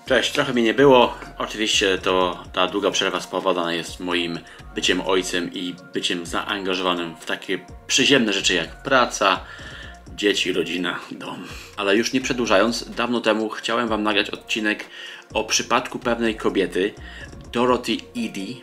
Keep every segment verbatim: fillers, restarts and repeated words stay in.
Cześć, trochę mnie nie było. Oczywiście to ta długa przerwa spowodowana jest moim byciem ojcem i byciem zaangażowanym w takie przyziemne rzeczy jak praca, dzieci, rodzina, dom. Ale już nie przedłużając, dawno temu chciałem wam nagrać odcinek o przypadku pewnej kobiety, Dorothy Eady,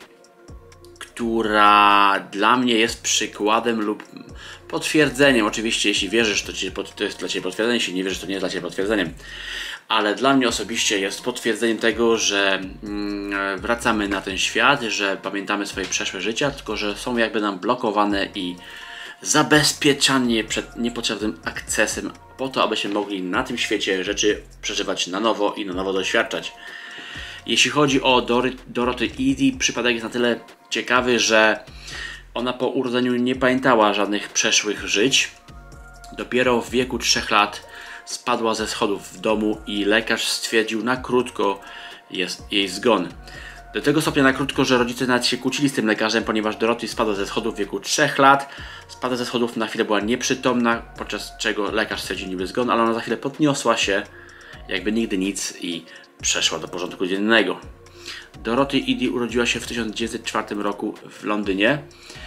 która dla mnie jest przykładem lub potwierdzeniem. Oczywiście, jeśli wierzysz, to, ci, to jest dla Ciebie potwierdzenie, jeśli nie wierzysz, to nie jest dla Ciebie potwierdzeniem. Ale dla mnie osobiście jest potwierdzeniem tego, że mm, wracamy na ten świat, że pamiętamy swoje przeszłe życia, tylko że są jakby nam blokowane i zabezpieczanie przed niepotrzebnym akcesem po to, abyśmy mogli na tym świecie rzeczy przeżywać na nowo i na nowo doświadczać. Jeśli chodzi o Dor Dorothy Eady, przypadek jest na tyle ciekawy, że ona po urodzeniu nie pamiętała żadnych przeszłych żyć. Dopiero w wieku trzech lat spadła ze schodów w domu i lekarz stwierdził na krótko jest jej zgon. Do tego stopnia na krótko, że rodzice nawet się kłócili z tym lekarzem, ponieważ Dorothy spadła ze schodów w wieku trzech lat. Spadła ze schodów, na chwilę była nieprzytomna, podczas czego lekarz stwierdził niby zgon, ale ona za chwilę podniosła się, jakby nigdy nic, i przeszła do porządku dziennego. Dorothy Eady urodziła się w tysiąc dziewięćset czwartym roku w Londynie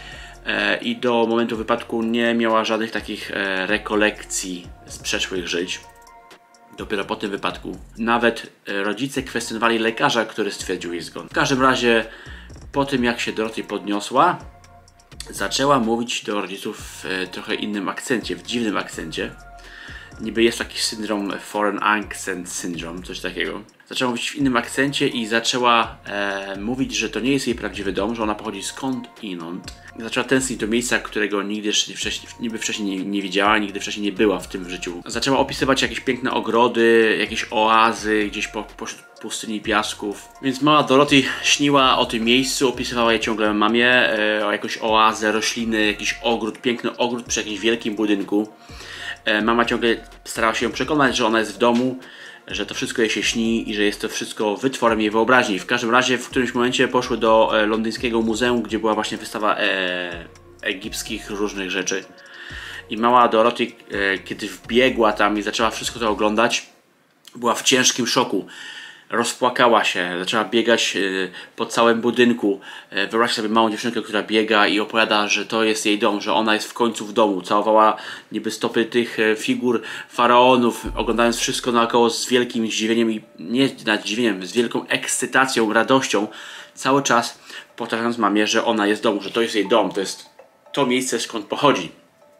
e, i do momentu wypadku nie miała żadnych takich e, rekolekcji z przeszłych żyć. Dopiero po tym wypadku nawet e, rodzice kwestionowali lekarza, który stwierdził jej zgon. W każdym razie po tym, jak się Dorothy podniosła, zaczęła mówić do rodziców w e, trochę innym akcencie, w dziwnym akcencie. Niby jest taki syndrom Foreign Accent Syndrome, coś takiego. Zaczęła mówić w innym akcencie i zaczęła e, mówić, że to nie jest jej prawdziwy dom, że ona pochodzi skądinąd. Zaczęła tęsknić do miejsca, którego nigdy wcześniej, niby wcześniej nie, nie widziała, nigdy wcześniej nie była w tym życiu. Zaczęła opisywać jakieś piękne ogrody, jakieś oazy gdzieś po, po pustyni piasków. Więc mała Dorothy śniła o tym miejscu, opisywała je ciągle mamie, e, o jakąś oazę, rośliny, jakiś ogród, piękny ogród przy jakimś wielkim budynku. Mama ciągle starała się ją przekonać, że ona jest w domu, że to wszystko jej się śni i że jest to wszystko wytworem jej wyobraźni. W każdym razie w którymś momencie poszły do e, londyńskiego muzeum, gdzie była właśnie wystawa e, egipskich różnych rzeczy. I mała Dorothy, e, kiedy wbiegła tam i zaczęła wszystko to oglądać, była w ciężkim szoku. Rozpłakała się, zaczęła biegać y, po całym budynku. Y, Wyobraźcie sobie małą dziewczynkę, która biega i opowiada, że to jest jej dom, że ona jest w końcu w domu. Całowała niby stopy tych y, figur faraonów, oglądając wszystko naokoło z wielkim zdziwieniem i nie nad zdziwieniem, z wielką ekscytacją, radością. Cały czas powtarzając mamie, że ona jest w domu, że to jest jej dom, to jest to miejsce, skąd pochodzi.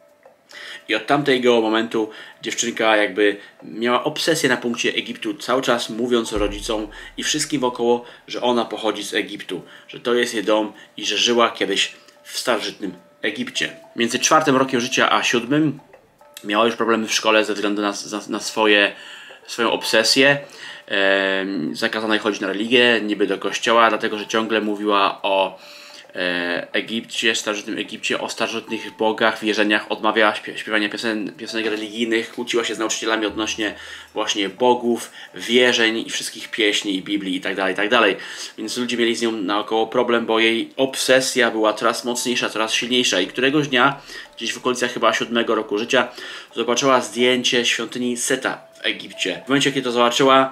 I od tamtego momentu dziewczynka jakby miała obsesję na punkcie Egiptu, cały czas mówiąc rodzicom i wszystkim wokoło, że ona pochodzi z Egiptu, że to jest jej dom i że żyła kiedyś w starożytnym Egipcie. Między czwartym rokiem życia a siódmym miała już problemy w szkole ze względu na, na swoje, swoją obsesję. Ehm, zakazano jej chodzić na religię, niby do kościoła, dlatego że ciągle mówiła o Egipcie, starożytnym Egipcie, o starożytnych bogach, wierzeniach, odmawiała śpiewania piosen, piosenek religijnych, kłóciła się z nauczycielami odnośnie właśnie bogów, wierzeń i wszystkich pieśni i Biblii itd., itd. Więc ludzie mieli z nią naokoło problem, bo jej obsesja była coraz mocniejsza, coraz silniejsza i któregoś dnia, gdzieś w okolicach chyba siódmego roku życia, zobaczyła zdjęcie świątyni Seta w Egipcie. W momencie, kiedy to zobaczyła,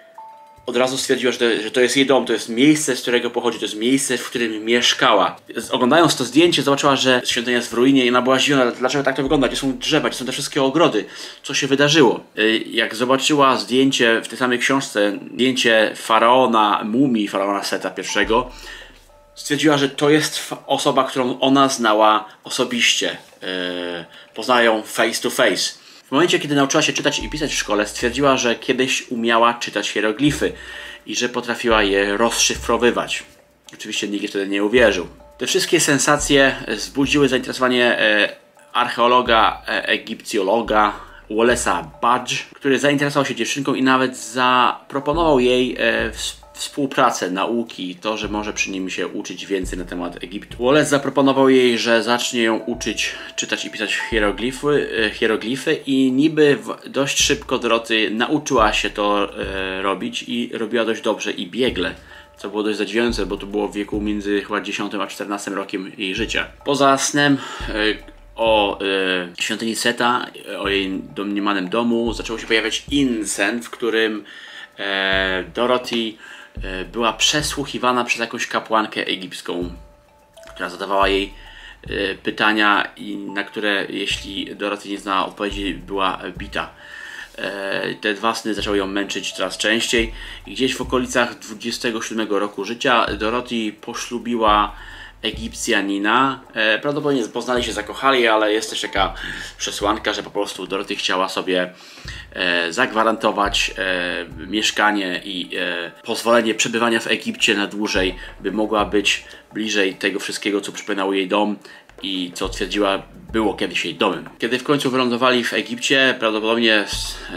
od razu stwierdziła, że to, że to jest jej dom, to jest miejsce, z którego pochodzi, to jest miejsce, w którym mieszkała. Oglądając to zdjęcie, zobaczyła, że świątynia jest w ruinie i ona była zdziwiona, dlaczego tak to wygląda, gdzie są drzewa, gdzie są te wszystkie ogrody, co się wydarzyło. Jak zobaczyła zdjęcie w tej samej książce, zdjęcie faraona, mumii faraona Seta pierwszego, stwierdziła, że to jest osoba, którą ona znała osobiście. Poznała ją face to face. W momencie, kiedy nauczyła się czytać i pisać w szkole, stwierdziła, że kiedyś umiała czytać hieroglify i że potrafiła je rozszyfrowywać. Oczywiście nikt wtedy nie uwierzył. Te wszystkie sensacje wzbudziły zainteresowanie e, archeologa, e, egipcjologa Wallace'a Budge, który zainteresował się dziewczynką i nawet zaproponował jej e, współpracę, nauki, to, że może przy nim się uczyć więcej na temat Egiptu. Wallace zaproponował jej, że zacznie ją uczyć czytać i pisać hieroglify, e, hieroglify i niby w, dość szybko Dorothy nauczyła się to e, robić i robiła dość dobrze i biegle. Co było dość zadziwiające, bo to było w wieku między chyba dziesiątym a czternastym rokiem jej życia. Poza snem e, o e, świątyni Seta, o jej domniemanym domu, zaczął się pojawiać inny sen, w którym e, Dorothy e, była przesłuchiwana przez jakąś kapłankę egipską, która zadawała jej e, pytania, i na które, jeśli Dorothy nie znała odpowiedzi, była bita. E, te dwa sny zaczęły ją męczyć coraz częściej i gdzieś w okolicach dwudziestego siódmego roku życia Dorothy poślubiła Egipcjanina. E, prawdopodobnie poznali się, zakochali, ale jest też taka przesłanka, że po prostu Dorothy chciała sobie e, zagwarantować e, mieszkanie i e, pozwolenie przebywania w Egipcie na dłużej, by mogła być bliżej tego wszystkiego, co przypominało jej dom i co twierdziła było kiedyś jej domem. Kiedy w końcu wylądowali w Egipcie, prawdopodobnie e,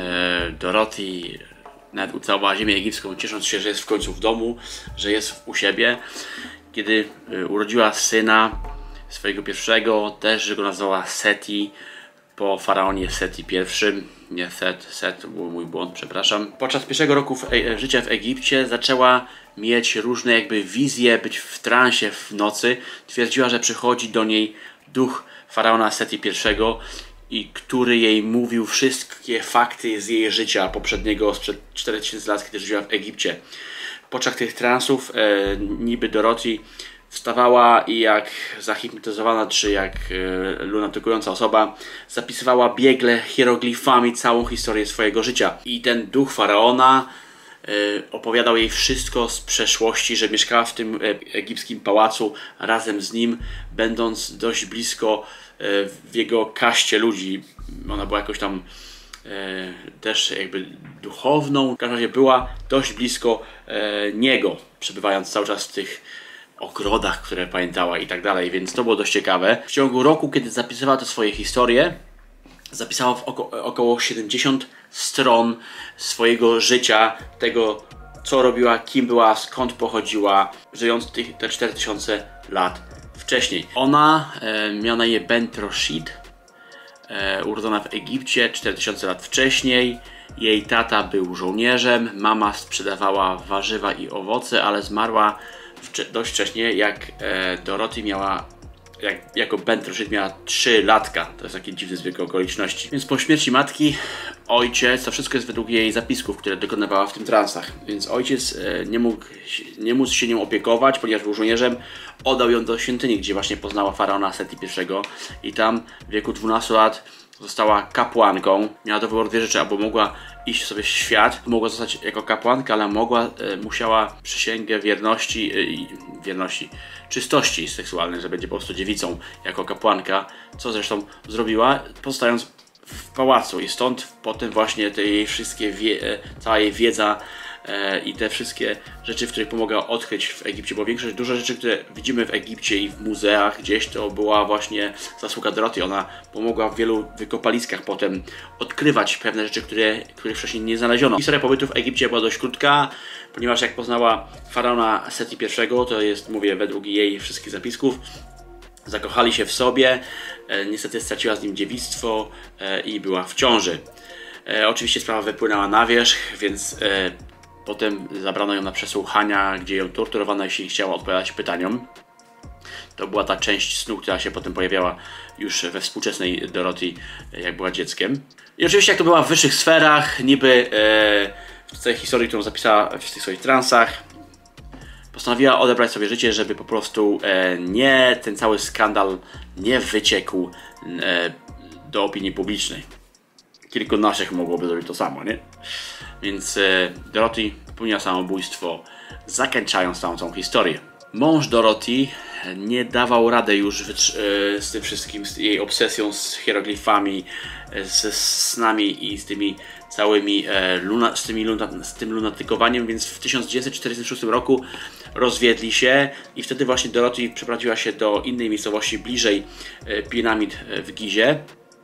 Dorothy nawet ucałowała ziemię egipską, ciesząc się, że jest w końcu w domu, że jest u siebie. Kiedy urodziła syna swojego pierwszego, też że go nazwała Seti, po faraonie Seti pierwszym. Nie Set, Set, to był mój błąd, przepraszam. Podczas pierwszego roku w e życia w Egipcie zaczęła mieć różne jakby wizje, być w transie w nocy. Twierdziła, że przychodzi do niej duch faraona Seti pierwszego, i który jej mówił wszystkie fakty z jej życia poprzedniego, sprzed czterech tysięcy lat, kiedy żyła w Egipcie. Podczas tych transów e, niby Dorothy wstawała i jak zahipnotyzowana, czy jak e, lunatykująca osoba zapisywała biegle hieroglifami całą historię swojego życia. I ten duch faraona e, opowiadał jej wszystko z przeszłości, że mieszkała w tym e, egipskim pałacu razem z nim, będąc dość blisko e, w jego kaście ludzi. Ona była jakoś tam E, też jakby duchowną, w każdym razie była dość blisko e, niego, przebywając cały czas w tych ogrodach, które pamiętała i tak dalej, więc to było dość ciekawe. W ciągu roku, kiedy zapisywała te swoje historie, zapisała w oko około siedemdziesiąt stron swojego życia, tego co robiła, kim była, skąd pochodziła, żyjąc tych, te cztery tysiące lat wcześniej. Ona e, miała na imię Bent Roshid. E, urodzona w Egipcie cztery tysiące lat wcześniej. Jej tata był żołnierzem, mama sprzedawała warzywa i owoce, ale zmarła wcze dość wcześnie, jak e, Dorothy miała, jak, jako Bent Roshid miała trzy latka. To jest taki dziwny zbieg okoliczności. Więc po śmierci matki ojciec, to wszystko jest według jej zapisków, które dokonywała w tym transach. Więc ojciec e, nie mógł nie móc się nią opiekować, ponieważ był żołnierzem. Oddał ją do świątyni, gdzie właśnie poznała faraona Seti pierwszego i tam w wieku dwunastu lat została kapłanką. Miała do wyboru dwie rzeczy: albo mogła iść sobie w świat, mogła zostać jako kapłanka, ale mogła, e, musiała przysięgę wierności, e, wierności, czystości seksualnej, że będzie po prostu dziewicą jako kapłanka, co zresztą zrobiła, pozostając w pałacu, i stąd potem właśnie te jej wszystkie, wie, e, cała jej wiedza e, i te wszystkie rzeczy, w których pomogła odkryć w Egipcie, bo większość, dużo rzeczy, które widzimy w Egipcie i w muzeach gdzieś, to była właśnie zasługa Dorothy. Ona pomogła w wielu wykopaliskach potem odkrywać pewne rzeczy, które, których wcześniej nie znaleziono. Historia pobytu w Egipcie była dość krótka, ponieważ jak poznała faraona Seti pierwszego, to jest, mówię, według jej wszystkich zapisków, zakochali się w sobie, e, niestety straciła z nim dziewictwo e, i była w ciąży. E, oczywiście sprawa wypłynęła na wierzch, więc e, potem zabrano ją na przesłuchania, gdzie ją torturowano, jeśli chciała odpowiadać pytaniom. To była ta część snu, która się potem pojawiała już we współczesnej Dorothy, jak była dzieckiem. I oczywiście jak to była w wyższych sferach, niby e, w tej historii, którą zapisała w tych swoich transach, postanowiła odebrać sobie życie, żeby po prostu e, nie, ten cały skandal nie wyciekł e, do opinii publicznej. Kilku naszych mogłoby zrobić to samo, nie? Więc e, Dorothy popełniła samobójstwo, zakończając całą tą historię. Mąż Dorothy nie dawał rady już e, z tym wszystkim, z jej obsesją z hieroglifami, e, ze snami i z tymi całymi e, luna, z, tymi luna, z tym lunatykowaniem, więc w tysiąc dziewięćset czterdziestym szóstym roku rozwiedli się i wtedy właśnie Dorothy przeprowadziła się do innej miejscowości bliżej e, piramid w Gizie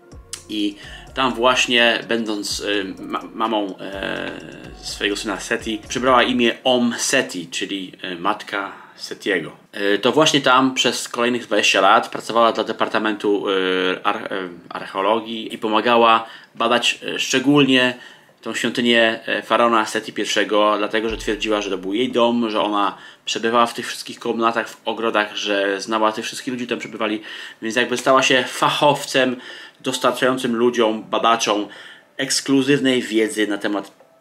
i tam właśnie, będąc e, ma mamą e, swojego syna Seti, przybrała imię Om Seti, czyli e, matka Setiego. E, to właśnie tam przez kolejnych dwadzieścia lat pracowała dla Departamentu e, Ar e, Archeologii i pomagała badać e, szczególnie tą świątynię faraona Seti pierwszego, dlatego że twierdziła, że to był jej dom, że ona przebywała w tych wszystkich komnatach, w ogrodach, że znała tych wszystkich ludzi, tam przebywali, więc jakby stała się fachowcem dostarczającym ludziom, badaczom ekskluzywnej wiedzy na temat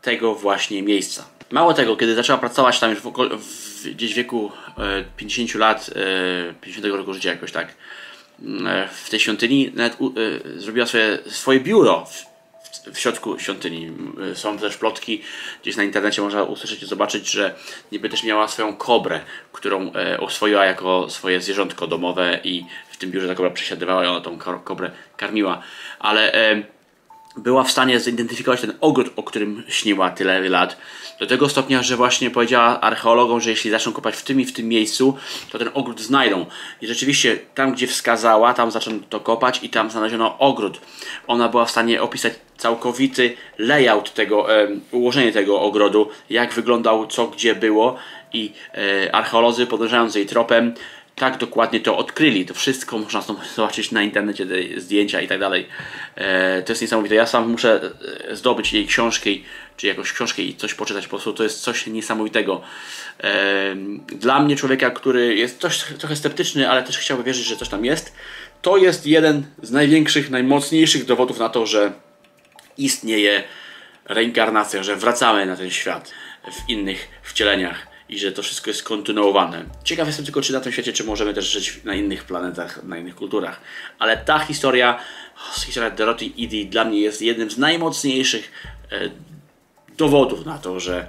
tego właśnie miejsca. Mało tego, kiedy zaczęła pracować tam już w, w, gdzieś w wieku e, pięćdziesięciu lat, e, pięćdziesiątego roku życia jakoś tak, e, w tej świątyni nawet e, zrobiła swoje, swoje biuro w, w, w środku świątyni. E, są też plotki, gdzieś na internecie można usłyszeć i zobaczyć, że niby też miała swoją kobrę, którą e, oswoiła jako swoje zwierzątko domowe i w tym biurze ta kobra przesiadywała i ona tą kobrę karmiła. Ale e, była w stanie zidentyfikować ten ogród, o którym śniła tyle lat. Do tego stopnia, że właśnie powiedziała archeologom, że jeśli zaczną kopać w tym i w tym miejscu, to ten ogród znajdą. I rzeczywiście tam, gdzie wskazała, tam zaczęto to kopać i tam znaleziono ogród. Ona była w stanie opisać całkowity layout tego, e, ułożenie tego ogrodu, jak wyglądał, co gdzie było i e, archeolodzy, podążając jej tropem, tak dokładnie to odkryli. To wszystko można zobaczyć na internecie, te zdjęcia i tak dalej. E, to jest niesamowite. Ja sam muszę zdobyć jej książkę, czy jakąś książkę i coś poczytać. Po prostu to jest coś niesamowitego. E, dla mnie, człowieka, który jest coś, trochę sceptyczny, ale też chciałby wierzyć, że coś tam jest, to jest jeden z największych, najmocniejszych dowodów na to, że istnieje reinkarnacja, że wracamy na ten świat w innych wcieleniach i że to wszystko jest kontynuowane. Ciekaw jestem tylko, czy na tym świecie, czy możemy też żyć na innych planetach, na innych kulturach. Ale ta historia, historia Dorothy Eady dla mnie jest jednym z najmocniejszych e, dowodów na to, że,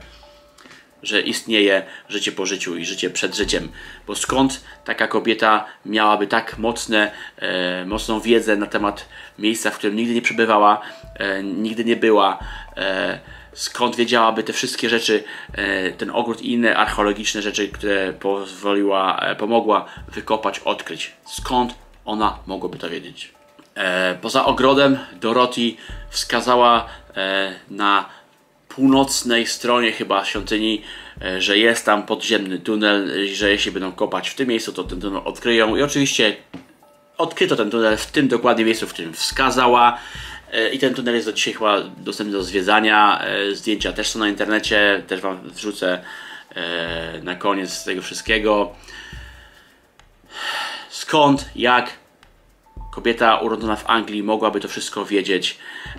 że istnieje życie po życiu i życie przed życiem. Bo skąd taka kobieta miałaby tak mocne, e, mocną wiedzę na temat miejsca, w którym nigdy nie przebywała, e, nigdy nie była, e, skąd wiedziałaby te wszystkie rzeczy, ten ogród i inne archeologiczne rzeczy, które pozwoliła, pomogła wykopać, odkryć. Skąd ona mogłaby to wiedzieć? Poza ogrodem Dorothy wskazała na północnej stronie chyba świątyni, że jest tam podziemny tunel, że jeśli będą kopać w tym miejscu, to ten tunel odkryją. I oczywiście odkryto ten tunel w tym dokładnie miejscu, w którym wskazała. I ten tunel jest do dzisiaj chyba dostępny do zwiedzania. Zdjęcia też są na internecie, też wam wrzucę na koniec tego wszystkiego. Skąd, jak kobieta urodzona w Anglii mogłaby to wszystko wiedzieć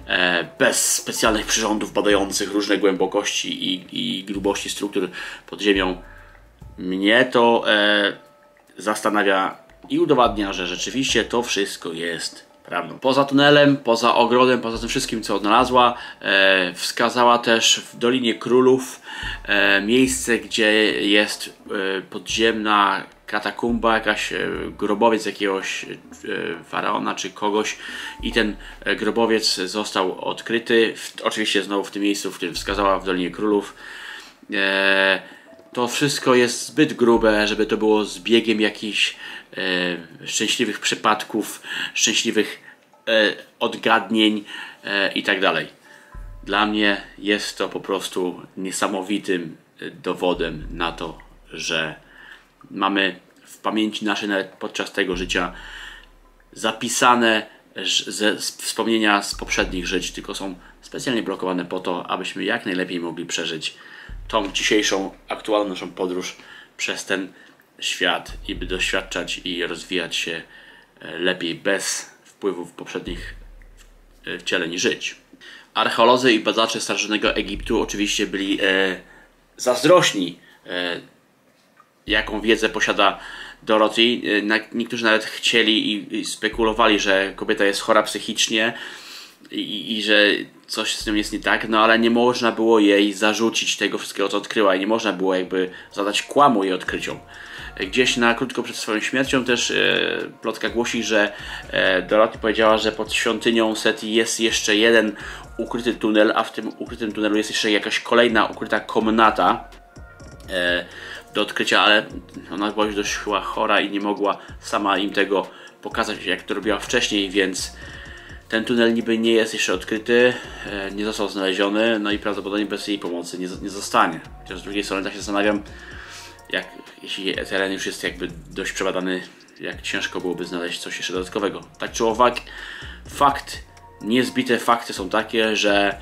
bez specjalnych przyrządów badających różne głębokości i, i grubości struktur pod ziemią? Mnie to zastanawia i udowadnia, że rzeczywiście to wszystko jest prawdą. Poza tunelem, poza ogrodem, poza tym wszystkim, co odnalazła, e, wskazała też w Dolinie Królów e, miejsce, gdzie jest e, podziemna katakumba, jakaś e, grobowiec jakiegoś e, faraona czy kogoś i ten e, grobowiec został odkryty, w, oczywiście znowu w tym miejscu, w którym wskazała w Dolinie Królów. E, to wszystko jest zbyt grube, żeby to było zbiegiem jakichś E, szczęśliwych przypadków, szczęśliwych e, odgadnień e, i tak dalej. Dla mnie jest to po prostu niesamowitym dowodem na to, że mamy w pamięci naszej nawet podczas tego życia zapisane ze wspomnienia z poprzednich żyć, tylko są specjalnie blokowane po to, abyśmy jak najlepiej mogli przeżyć tą dzisiejszą, aktualną naszą podróż przez ten świat i by doświadczać i rozwijać się lepiej bez wpływów poprzednich wcieleń żyć. Archeolodzy i badacze starożytnego Egiptu oczywiście byli e, zazdrośni, e, jaką wiedzę posiada Dorothy. E, niektórzy nawet chcieli i, i spekulowali, że kobieta jest chora psychicznie i, i że coś z tym jest nie tak, no ale nie można było jej zarzucić tego wszystkiego, co odkryła i nie można było jakby zadać kłamu jej odkryciom. Gdzieś na krótko przed swoją śmiercią też e, plotka głosi, że e, Dorothy powiedziała, że pod świątynią Seti jest jeszcze jeden ukryty tunel, a w tym ukrytym tunelu jest jeszcze jakaś kolejna ukryta komnata e, do odkrycia, ale ona była już dość chyba chora i nie mogła sama im tego pokazać, jak to robiła wcześniej, więc ten tunel niby nie jest jeszcze odkryty, e, nie został znaleziony, no i prawdopodobnie bez jej pomocy nie, nie zostanie. Chociaż z drugiej strony tak się zastanawiam, jak, jeśli teren już jest jakby dość przebadany, jak ciężko byłoby znaleźć coś jeszcze dodatkowego. Tak czy owak, fakt, niezbite fakty są takie, że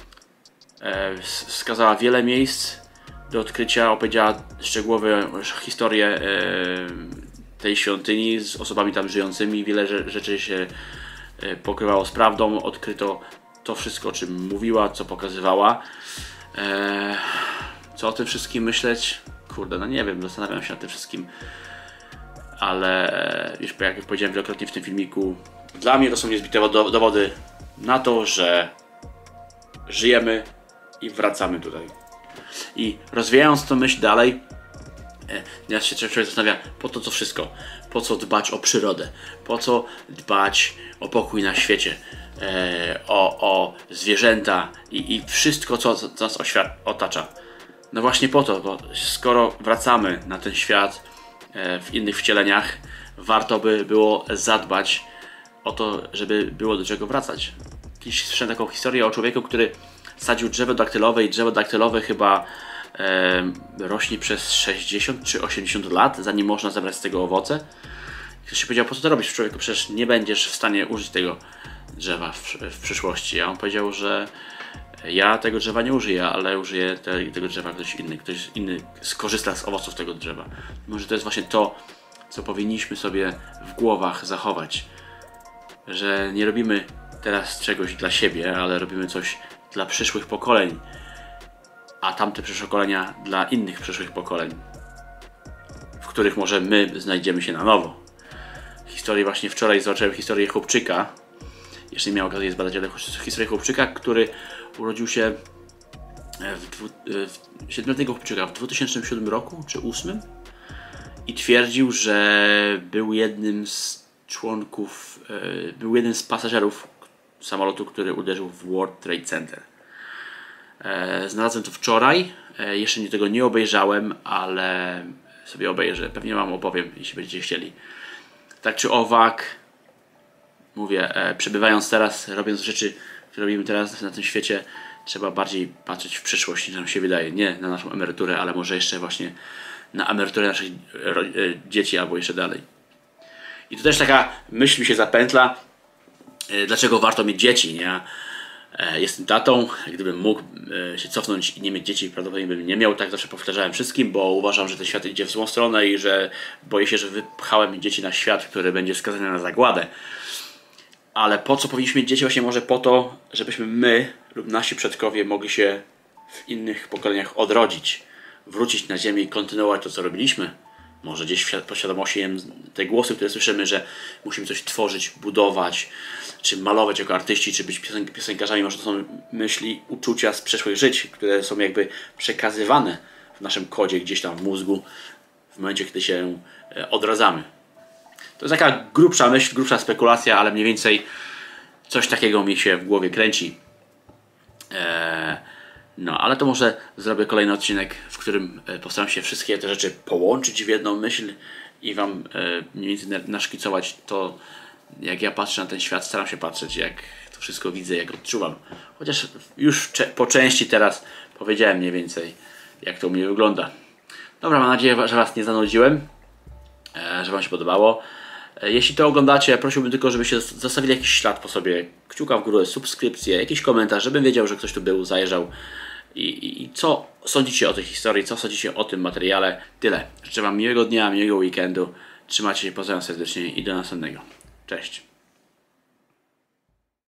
e, wskazała wiele miejsc do odkrycia, opowiedziała szczegółowe historię e, tej świątyni z osobami tam żyjącymi, wiele rzeczy się e, pokrywało z prawdą, odkryto to wszystko, o czym mówiła, co pokazywała. Eee, co o tym wszystkim myśleć? Kurde, no nie wiem, zastanawiam się nad tym wszystkim. Ale już jak powiedziałem wielokrotnie w tym filmiku, dla mnie to są niezbite dowody na to, że żyjemy i wracamy tutaj. I rozwijając tą myśl dalej, ja się człowiek zastanawia, po to co wszystko, po co dbać o przyrodę, po co dbać o pokój na świecie, o, o zwierzęta i, i wszystko co, co nas otacza. No właśnie po to, bo skoro wracamy na ten świat w innych wcieleniach, warto by było zadbać o to, żeby było do czego wracać. Kiedyś słyszałem taką historię o człowieku, który sadził drzewo daktylowe i drzewo daktylowe chyba e, rośnie przez sześćdziesiąt czy osiemdziesiąt lat, zanim można zebrać z tego owoce. Ktoś się powiedział, po co to robisz, człowieku, przecież nie będziesz w stanie użyć tego drzewa w, w przyszłości. A on powiedział, że ja tego drzewa nie użyję, ale użyję te, tego drzewa ktoś inny, ktoś inny skorzysta z owoców tego drzewa. Może to jest właśnie to, co powinniśmy sobie w głowach zachować, że nie robimy teraz czegoś dla siebie, ale robimy coś dla przyszłych pokoleń, a tamte przyszłe pokolenia dla innych przyszłych pokoleń, w których może my znajdziemy się na nowo. Historię właśnie wczoraj zobaczyłem historię chłopczyka, jeszcze nie miałem okazji zbadać, ale historię chłopczyka, który urodził się w, dwu, w siedmioletniego chłopczyka w dwa tysiące siódmym roku czy ósmym i twierdził, że był jednym z członków, był jednym z pasażerów samolotu, który uderzył w World Trade Center. Znalazłem to wczoraj, jeszcze nie tego nie obejrzałem, ale sobie obejrzę, pewnie wam opowiem, jeśli będziecie chcieli. Tak czy owak, mówię, przebywając teraz, robiąc rzeczy, które robimy teraz na tym świecie, trzeba bardziej patrzeć w przyszłość, niż nam się wydaje. Nie na naszą emeryturę, ale może jeszcze właśnie na emeryturę naszych dzieci albo jeszcze dalej. I tu też taka myśl mi się zapętla, dlaczego warto mieć dzieci, nie? Jestem tatą, gdybym mógł się cofnąć i nie mieć dzieci, prawdopodobnie bym nie miał, tak zawsze powtarzałem wszystkim, bo uważam, że ten świat idzie w złą stronę i że boję się, że wypchałem dzieci na świat, który będzie skazany na zagładę. Ale po co powinniśmy mieć dzieci? Właśnie może po to, żebyśmy my lub nasi przodkowie mogli się w innych pokoleniach odrodzić, wrócić na ziemię i kontynuować to, co robiliśmy. Może gdzieś w podświadomości te głosy, które słyszymy, że musimy coś tworzyć, budować, czy malować jako artyści, czy być piosenkarzami. Może to są myśli, uczucia z przeszłych żyć, które są jakby przekazywane w naszym kodzie gdzieś tam w mózgu w momencie, kiedy się odradzamy. To jest taka grubsza myśl, grubsza spekulacja, ale mniej więcej coś takiego mi się w głowie kręci. Eee, no, ale to może zrobię kolejny odcinek, w którym postaram się wszystkie te rzeczy połączyć w jedną myśl i wam e, mniej więcej naszkicować to, jak ja patrzę na ten świat, staram się patrzeć, jak to wszystko widzę, jak odczuwam. Chociaż już po części teraz powiedziałem mniej więcej, jak to u mnie wygląda. Dobra, mam nadzieję, że was nie zanudziłem, e, że wam się podobało. Jeśli to oglądacie, prosiłbym tylko, żebyście zostawili jakiś ślad po sobie, kciuka w górę, subskrypcję, jakiś komentarz, żebym wiedział, że ktoś tu był, zajrzał. I, i, I co sądzicie o tej historii, co sądzicie o tym materiale. Tyle. Życzę wam miłego dnia, miłego weekendu. Trzymajcie się, pozdrawiam serdecznie i do następnego. Cześć.